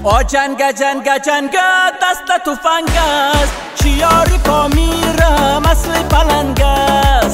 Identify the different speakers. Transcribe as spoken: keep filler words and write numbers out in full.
Speaker 1: آ جنگ جنگ جنگ دست تفنگ است، شیاری پا میره مثل پلنگ است.